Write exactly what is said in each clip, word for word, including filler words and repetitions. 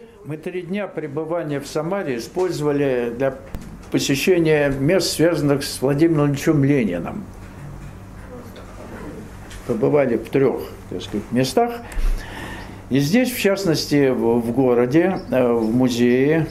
Мы три дня пребывания в Самаре использовали для посещения мест, связанных с Владимиром Ильичем Лениным. Побывали в трех, так сказать, местах. И здесь, в частности, в городе, в музее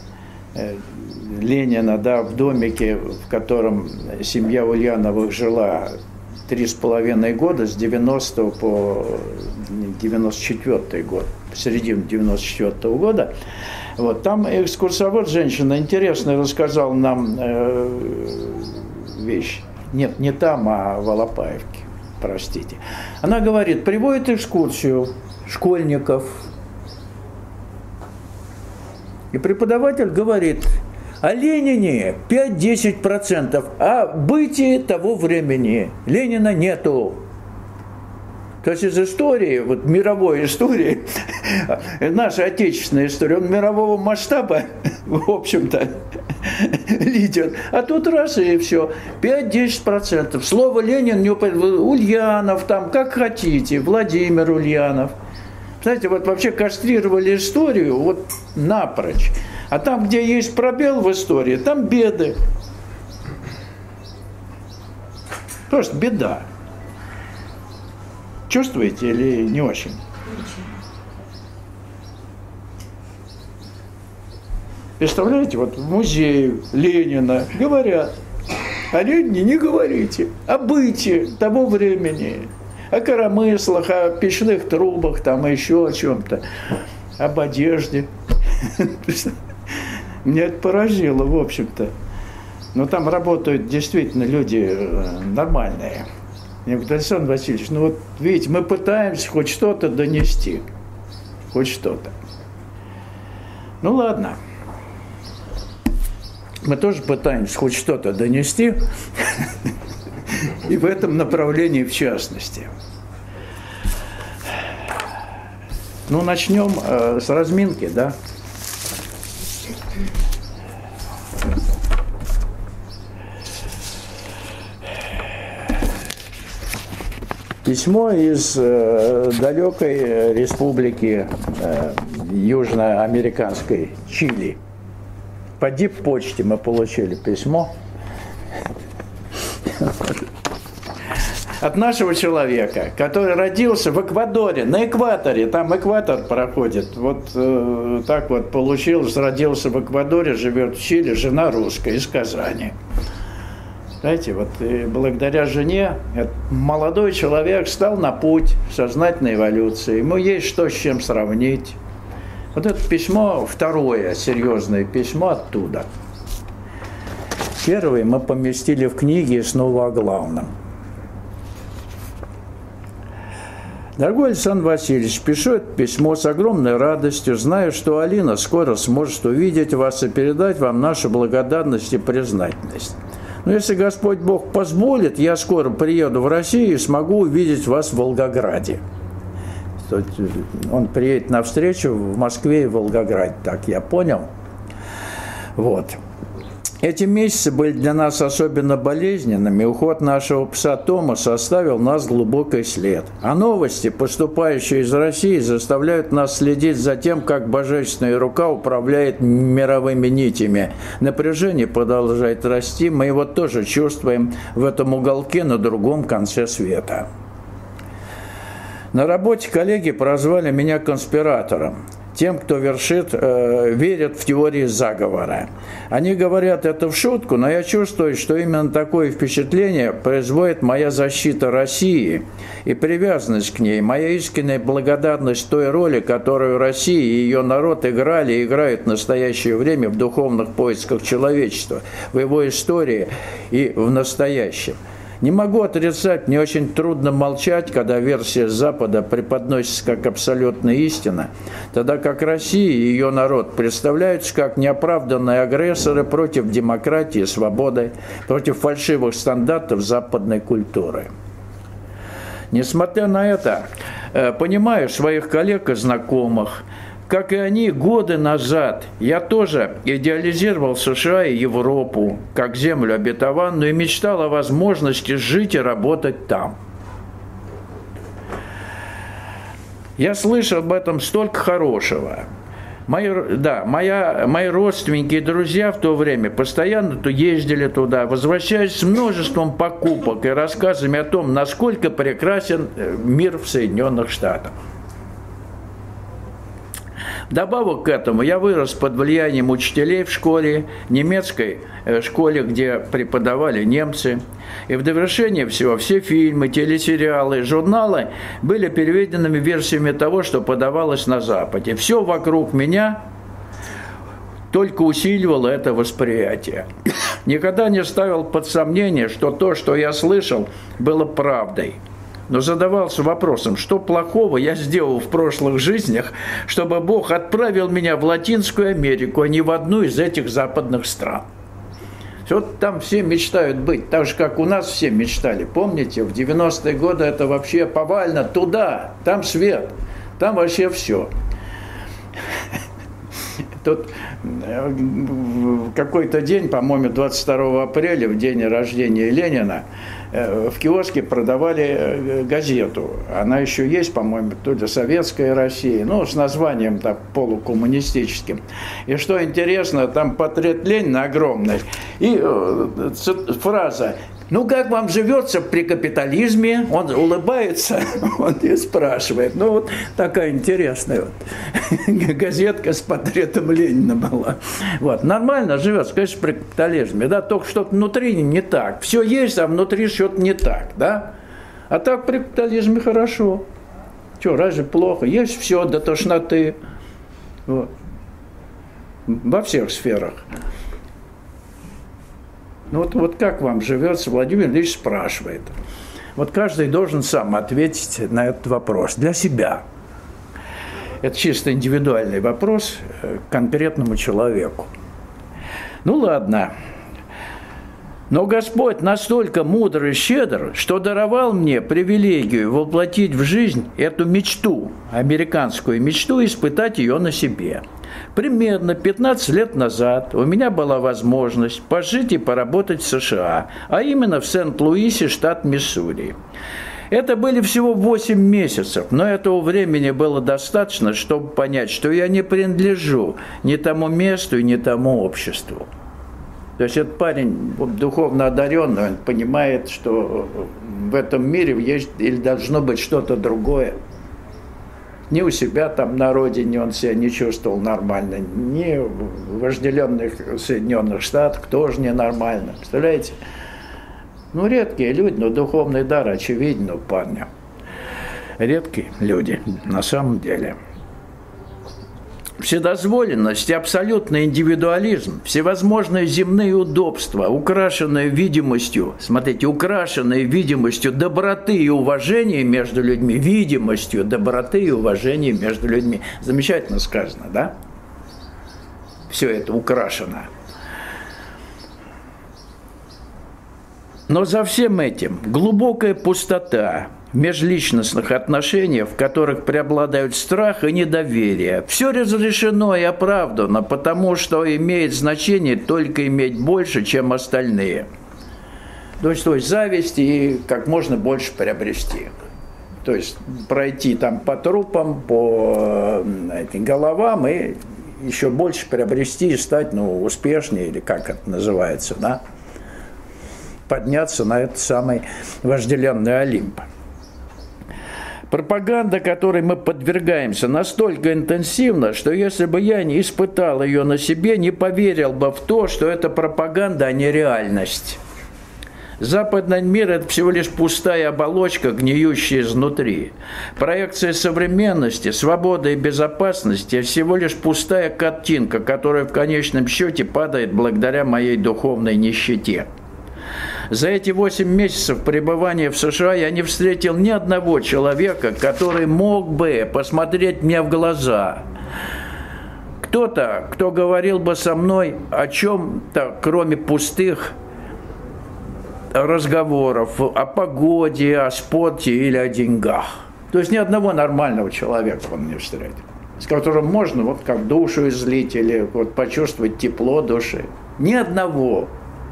Ленина, да, в домике, в котором семья Ульяновых жила три с половиной года, с девяностого по девяносто четвёртый год, середину девяносто четвёртого года. Вот, там экскурсовод, женщина, интересно рассказала нам э, вещь. Нет, не там, а в Алапаевке, простите. Она говорит, приводит экскурсию школьников. И преподаватель говорит, о Ленине пять-десять процентов, а бытие того времени Ленина нету. То есть из истории, вот мировой истории, наша отечественная история, он мирового масштаба, в общем-то, лидер. А тут раз и все, пять-десять процентов. Слово Ленин, не Ульянов, там, как хотите, Владимир Ульянов. Знаете, вот вообще кастрировали историю вот напрочь. А там, где есть пробел в истории, там беды. Просто беда. Чувствуете или не очень? Представляете, вот в музее Ленина говорят, о Ленине не говорите, о бытии того времени, о коромыслах, о печных трубах, там еще о чем-то, об одежде. Меня это поразило, в общем-то. Но там работают действительно люди нормальные. Я говорю, Александр Васильевич, ну вот видите, мы пытаемся хоть что-то донести. Хоть что-то. Ну ладно. Мы тоже пытаемся хоть что-то донести. И в этом направлении в частности. Ну, начнем э, с разминки, да? Письмо из э, далекой республики э, южноамериканской Чили. По диппочте мы получили письмо от нашего человека, который родился в Эквадоре, на экваторе, там экватор проходит. Вот э, так вот получилось, родился в Эквадоре, живет в Чили, жена русская, из Казани. Знаете, вот и благодаря жене этот молодой человек стал на путь сознательной эволюции. Ему есть что с чем сравнить. Вот это письмо, второе серьезное письмо оттуда. Первое мы поместили в книге снова о главном. Дорогой Александр Васильевич, пишу это письмо с огромной радостью, знаю, что Алина скоро сможет увидеть вас и передать вам нашу благодарность и признательность. Но если Господь Бог позволит, я скоро приеду в Россию и смогу увидеть вас в Волгограде. Он приедет на встречу в Москве и в Волгограде, так я понял. Вот. Эти месяцы были для нас особенно болезненными. Уход нашего пса Тома оставил нас глубокий след. А новости, поступающие из России, заставляют нас следить за тем, как божественная рука управляет мировыми нитями. Напряжение продолжает расти, мы его тоже чувствуем в этом уголке на другом конце света. На работе коллеги прозвали меня конспиратором. Тем, кто вершит, э, верит в теории заговора. Они говорят это в шутку, но я чувствую, что именно такое впечатление производит моя защита России и привязанность к ней, моя искренняя благодарность той роли, которую Россия и ее народ играли и играют в настоящее время в духовных поисках человечества, в его истории и в настоящем. Не могу отрицать, мне очень трудно молчать, когда версия Запада преподносится как абсолютная истина, тогда как Россия и ее народ представляются как неоправданные агрессоры против демократии, свободы, против фальшивых стандартов западной культуры. Несмотря на это, понимаю своих коллег и знакомых, как и они, годы назад я тоже идеализировал США и Европу как землю обетованную и мечтал о возможности жить и работать там. Я слышал об этом столько хорошего. Мои, да, моя, мои родственники и друзья в то время постоянно то ездили туда, возвращаясь с множеством покупок и рассказами о том, насколько прекрасен мир в Соединенных Штатах. Вдобавок к этому я вырос под влиянием учителей в школе, немецкой школе, где преподавали немцы. И в довершение всего все фильмы, телесериалы, журналы были переведенными версиями того, что подавалось на Западе. Все вокруг меня только усиливало это восприятие. Никогда не ставил под сомнение, что то, что я слышал, было правдой. Но задавался вопросом, что плохого я сделал в прошлых жизнях, чтобы Бог отправил меня в Латинскую Америку, а не в одну из этих западных стран. Вот там все мечтают быть, так же, как у нас все мечтали. Помните, в девяностые годы это вообще повально туда, там свет, там вообще все. Тут какой-то день, по-моему, двадцать второго апреля, в день рождения Ленина, в киоске продавали газету. Она еще есть, по-моему, то ли «Советская Россия», ну, с названием так полукоммунистическим. И что интересно, там портрет Ленина огромный. И фраза: «Ну, как вам живется при капитализме?» Он улыбается, он и спрашивает. Ну, вот такая интересная вот газетка с портретом Ленина была. Вот, нормально живется, конечно, при капитализме, да, только что-то внутри не так. Все есть, а внутри что-то не так, да. А так при капитализме хорошо. Что, разве плохо? Есть все до тошноты. Вот. Во всех сферах. Ну вот, вот как вам живется, Владимир Ильич спрашивает. Вот каждый должен сам ответить на этот вопрос для себя. Это чисто индивидуальный вопрос к конкретному человеку. Ну ладно. Но Господь настолько мудр и щедр, что даровал мне привилегию воплотить в жизнь эту мечту, американскую мечту, и испытать ее на себе. Примерно пятнадцать лет назад у меня была возможность пожить и поработать в США, а именно в Сент-Луисе, штат Миссури. Это были всего восемь месяцев, но этого времени было достаточно, чтобы понять, что я не принадлежу ни тому месту и ни тому обществу. То есть этот парень духовно одаренный, он понимает, что в этом мире есть или должно быть что-то другое. Ни у себя там на родине он себя не чувствовал нормально, ни в вожделенных Соединенных Штатах тоже ненормально. Представляете? Ну, редкие люди, но духовный дар очевиден у парня. Редкие люди на самом деле. Вседозволенность и абсолютный индивидуализм, всевозможные земные удобства, украшенные видимостью, смотрите, украшенные видимостью доброты и уважения между людьми, видимостью доброты и уважения между людьми. Замечательно сказано, да? Все это украшено. Но за всем этим глубокая пустота в межличностных отношениях, в которых преобладают страх и недоверие. Все разрешено и оправдано, потому что имеет значение только иметь больше, чем остальные. То есть, то есть зависть и как можно больше приобрести. То есть пройти там по трупам, по этим головам и еще больше приобрести и стать, ну, успешнее, или как это называется, да? Подняться на этот самый вожделенный Олимп. Пропаганда, которой мы подвергаемся, настолько интенсивна, что если бы я не испытал ее на себе, не поверил бы в то, что это пропаганда, а не реальность. Западный мир – это всего лишь пустая оболочка, гниющая изнутри. Проекция современности, свободы и безопасности – всего лишь пустая картинка, которая в конечном счете падает благодаря моей духовной нищете. За эти восемь месяцев пребывания в США я не встретил ни одного человека, который мог бы посмотреть мне в глаза. Кто-то, кто говорил бы со мной о чем-то, кроме пустых разговоров, о погоде, о спорте или о деньгах. То есть ни одного нормального человека он не встретил, с которым можно вот как душу излить или вот почувствовать тепло души. Ни одного.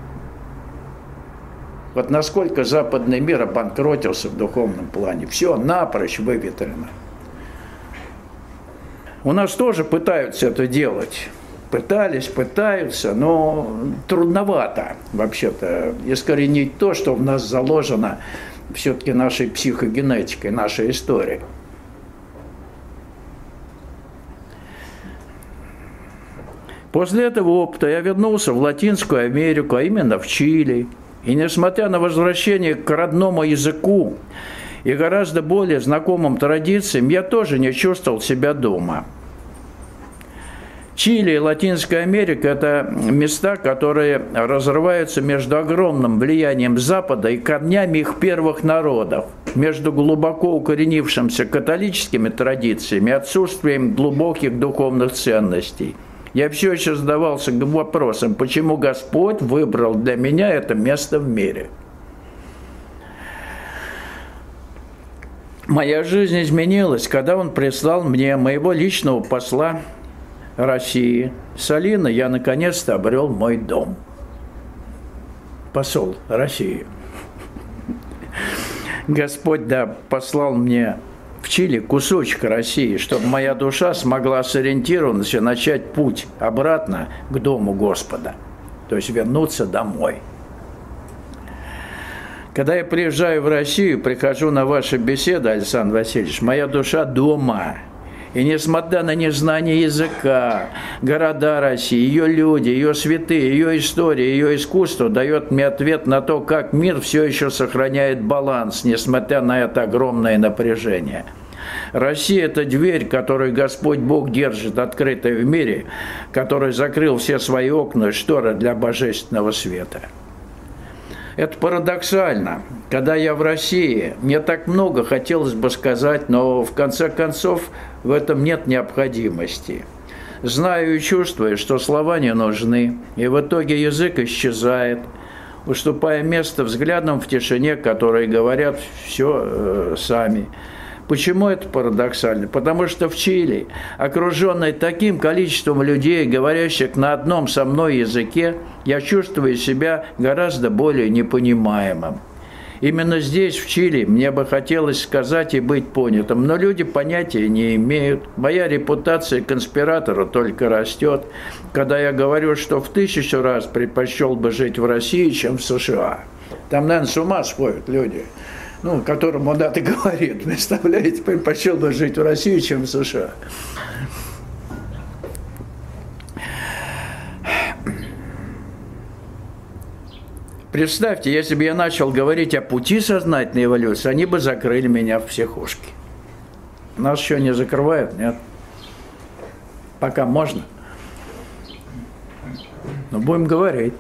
Вот насколько западный мир обанкротился в духовном плане. Все напрочь выветрено. У нас тоже пытаются это делать. Пытались, пытаются, но трудновато вообще-то искоренить то, что в нас заложено все-таки нашей психогенетикой, нашей историей. После этого опыта я вернулся в Латинскую Америку, а именно в Чили. И несмотря на возвращение к родному языку и гораздо более знакомым традициям, я тоже не чувствовал себя дома. Чили и Латинская Америка – это места, которые разрываются между огромным влиянием Запада и корнями их первых народов, между глубоко укоренившимися католическими традициями и отсутствием глубоких духовных ценностей. Я все еще задавался вопросом, почему Господь выбрал для меня это место в мире. Моя жизнь изменилась, когда Он прислал мне моего личного посла России. С Алиной я наконец-то обрел мой дом. Посол России. Господь, да, послал мне в Чили кусочек России, чтобы моя душа смогла сориентироваться и начать путь обратно к дому Господа. То есть вернуться домой. Когда я приезжаю в Россию, прихожу на ваши беседы, Александр Васильевич, моя душа дома. И несмотря на незнание языка, города России, ее люди, ее святые, ее история, ее искусство дает мне ответ на то, как мир все еще сохраняет баланс, несмотря на это огромное напряжение. Россия – это дверь, которую Господь Бог держит открытой в мире, который закрыл все свои окна и шторы для божественного света. Это парадоксально. Когда я в России, мне так много хотелось бы сказать, но в конце концов в этом нет необходимости. Знаю и чувствую, что слова не нужны, и в итоге язык исчезает, уступая место взглядам в тишине, которые говорят все э, сами. Почему это парадоксально? Потому что в Чили, окруженный таким количеством людей, говорящих на одном со мной языке, я чувствую себя гораздо более непонимаемым. Именно здесь, в Чили, мне бы хотелось сказать и быть понятым, но люди понятия не имеют. Моя репутация конспиратора только растет, когда я говорю, что в тысячу раз предпочел бы жить в России, чем в США. Там, наверное, с ума сходят люди. Ну, которому он это говорит, представляете, предпочел бы жить в России, чем в США. Представьте, если бы я начал говорить о пути сознательной эволюции, они бы закрыли меня в психушке. Нас еще не закрывают, нет? Пока можно. Но будем говорить.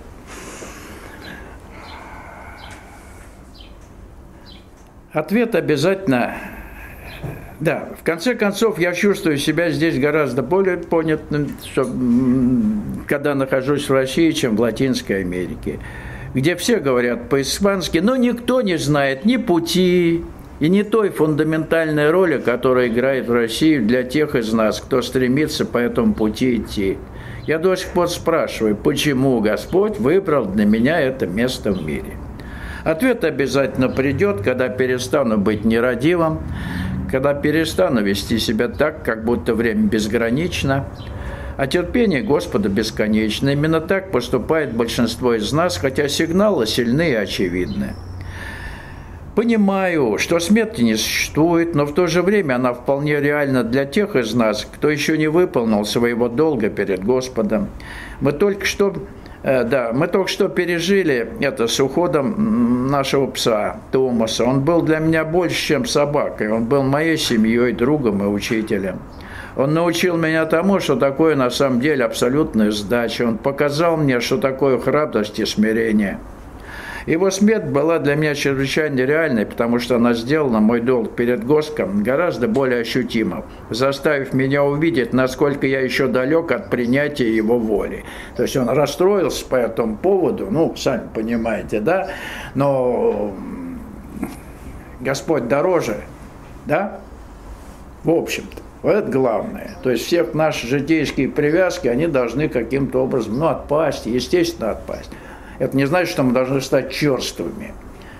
Ответ обязательно, да, в конце концов, я чувствую себя здесь гораздо более понятным, что, когда нахожусь в России, чем в Латинской Америке, где все говорят по-испански, но никто не знает ни пути и ни той фундаментальной роли, которая играет в России для тех из нас, кто стремится по этому пути идти. Я до сих пор спрашиваю, почему Господь выбрал для меня это место в мире. Ответ обязательно придет, когда перестану быть нерадивым, когда перестану вести себя так, как будто время безгранично, а терпение Господа бесконечно. Именно так поступает большинство из нас, хотя сигналы сильны и очевидны. Понимаю, что смерти не существует, но в то же время она вполне реальна для тех из нас, кто еще не выполнил своего долга перед Господом. Мы только что... Да, мы только что пережили это с уходом нашего пса Томаса. Он был для меня больше, чем собакой. Он был моей семьей, другом и учителем. Он научил меня тому, что такое на самом деле абсолютная сдача. Он показал мне, что такое храбрость и смирение. Его смерть была для меня чрезвычайно реальной, потому что она сделала мой долг перед Господом гораздо более ощутимым, заставив меня увидеть, насколько я еще далек от принятия Его воли. То есть он расстроился по этому поводу, ну, сами понимаете, да, но Господь дороже, да, в общем-то. Вот это главное. То есть все наши житейские привязки, они должны каким-то образом, ну, отпасть, естественно, отпасть. Это не значит, что мы должны стать черствыми.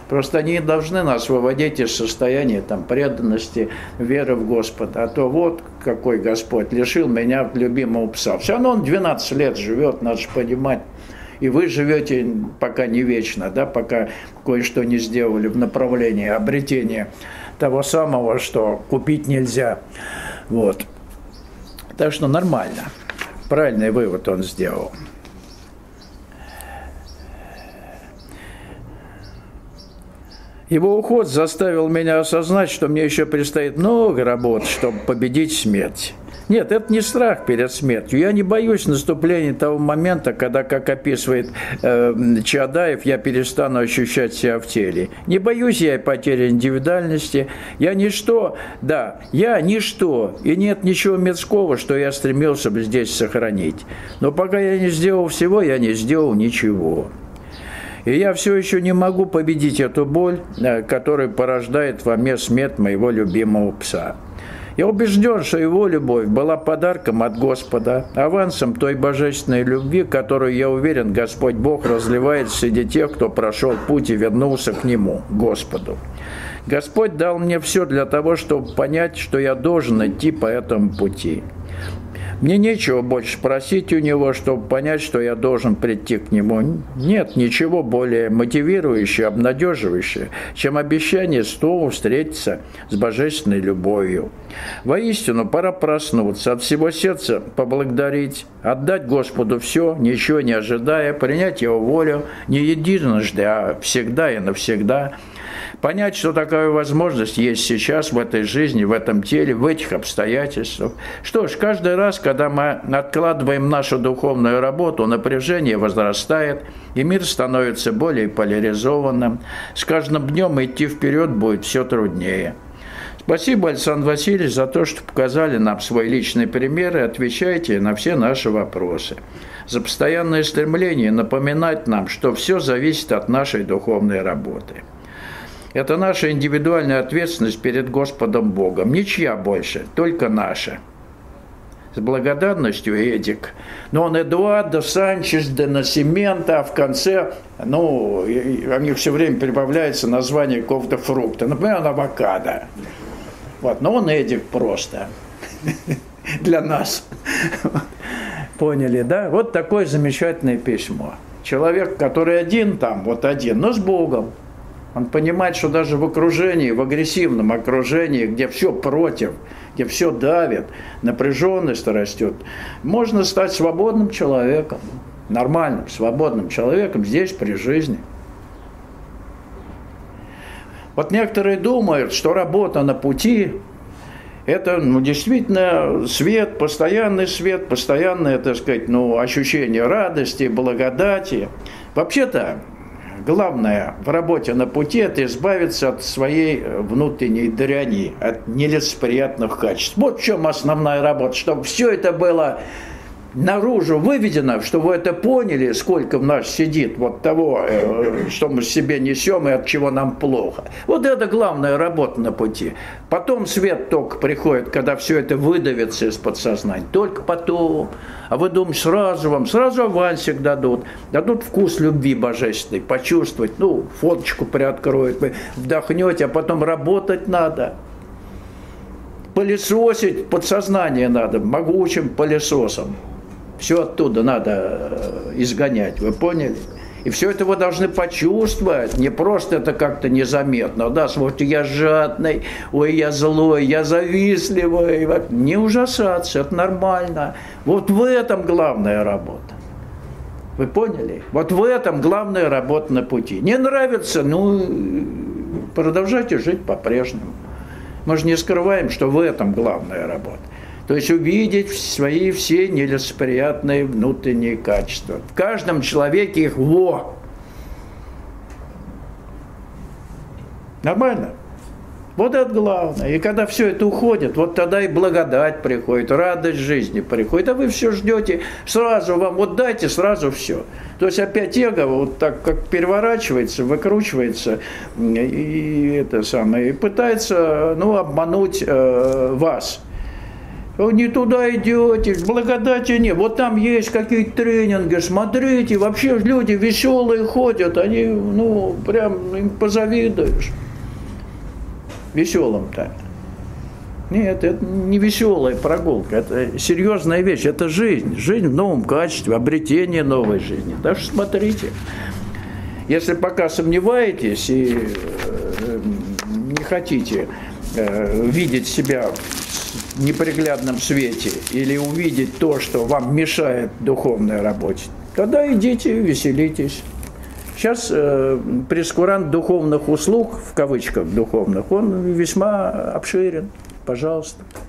Просто они должны нас выводить из состояния там, преданности, веры в Господа. А то вот какой Господь лишил меня любимого пса. Все равно он двенадцать лет живет, надо же понимать. И вы живете пока не вечно, да, пока кое-что не сделали в направлении обретения того самого, что купить нельзя. Вот. Так что нормально. Правильный вывод он сделал. Его уход заставил меня осознать, что мне еще предстоит много работы, чтобы победить смерть. Нет, это не страх перед смертью. Я не боюсь наступления того момента, когда, как описывает э, Чаадаев, я перестану ощущать себя в теле. Не боюсь я и потери индивидуальности. Я ничто, да, я ничто. И нет ничего мирского, что я стремился бы здесь сохранить. Но пока я не сделал всего, я не сделал ничего. И я все еще не могу победить эту боль, которая порождает во мне смерть моего любимого пса. Я убежден, что его любовь была подарком от Господа, авансом той божественной любви, которую, я уверен, Господь Бог разливает среди тех, кто прошел путь и вернулся к Нему, Господу. Господь дал мне все для того, чтобы понять, что я должен идти по этому пути. Мне нечего больше просить у Него, чтобы понять, что я должен прийти к Нему. Нет ничего более мотивирующего, обнадеживающего, чем обещание снова встретиться с божественной любовью. Воистину, пора проснуться, от всего сердца поблагодарить, отдать Господу все, ничего не ожидая, принять Его волю не единожды, а всегда и навсегда. Понять, что такая возможность есть сейчас в этой жизни, в этом теле, в этих обстоятельствах. Что ж, каждый раз, когда мы откладываем нашу духовную работу, напряжение возрастает, и мир становится более поляризованным. С каждым днем идти вперед будет все труднее. Спасибо, Александр Васильевич, за то, что показали нам свой личный пример и отвечаете на все наши вопросы. За постоянное стремление напоминать нам, что все зависит от нашей духовной работы. Это наша индивидуальная ответственность перед Господом Богом. Ничья больше, только наша. С благодарностью, Эдик. Но он Эдуардо Санчес де Насимента, а в конце, ну, у них все время прибавляется название какого-то фрукта. Например, авокадо. Вот, но он Эдик просто. Для нас. Поняли, да? Вот такое замечательное письмо. Человек, который один там, вот один, но с Богом. Он понимает, что даже в окружении, в агрессивном окружении, где все против, где все давит, напряженность растет, можно стать свободным человеком, нормальным, свободным человеком здесь, при жизни. Вот некоторые думают, что работа на пути – это ну, действительно свет, постоянный свет, постоянное, так сказать, ну, ощущение радости, благодати. Вообще-то, главное в работе на пути – это избавиться от своей внутренней дряни, от нелицеприятных качеств. Вот в чем основная работа, чтобы все это было наружу выведено, чтобы вы это поняли, сколько в нас сидит вот того, что мы себе несем и от чего нам плохо. Вот это главная работа на пути. Потом свет только приходит, когда все это выдавится из подсознания. Только потом. А вы думаете, сразу вам, сразу авансик дадут. Дадут вкус любви божественной, почувствовать. Ну, фоточку приоткроют, вы вдохнете, а потом работать надо. Пылесосить подсознание надо, могучим пылесосом. Все оттуда надо изгонять, вы поняли? И все это вы должны почувствовать, не просто это как-то незаметно. Да, вот я жадный, ой, я злой, я завистливый. Не ужасаться, это нормально. Вот в этом главная работа. Вы поняли? Вот в этом главная работа на пути. Не нравится, ну, продолжайте жить по-прежнему. Мы же не скрываем, что в этом главная работа. То есть увидеть свои все нелицеприятные внутренние качества. В каждом человеке их во. Нормально? Вот это главное. И когда все это уходит, вот тогда и благодать приходит, радость жизни приходит. А вы все ждете, сразу вам вот дайте, сразу все. То есть опять эго вот так как переворачивается, выкручивается и, это самое, и пытается ну, обмануть э, вас. Вы не туда идете, благодати нет. Вот там есть какие-то тренинги, смотрите, вообще люди веселые ходят, они, ну, прям им позавидуешь. Веселым-то. Нет, это не веселая прогулка, это серьезная вещь, это жизнь. Жизнь в новом качестве, обретение новой жизни. Так что смотрите. Если пока сомневаетесь и не хотите видеть себя в неприглядном свете или увидеть то, что вам мешает духовной работе, тогда идите, веселитесь. Сейчас э, прескурант духовных услуг, в кавычках духовных, он весьма обширен. Пожалуйста.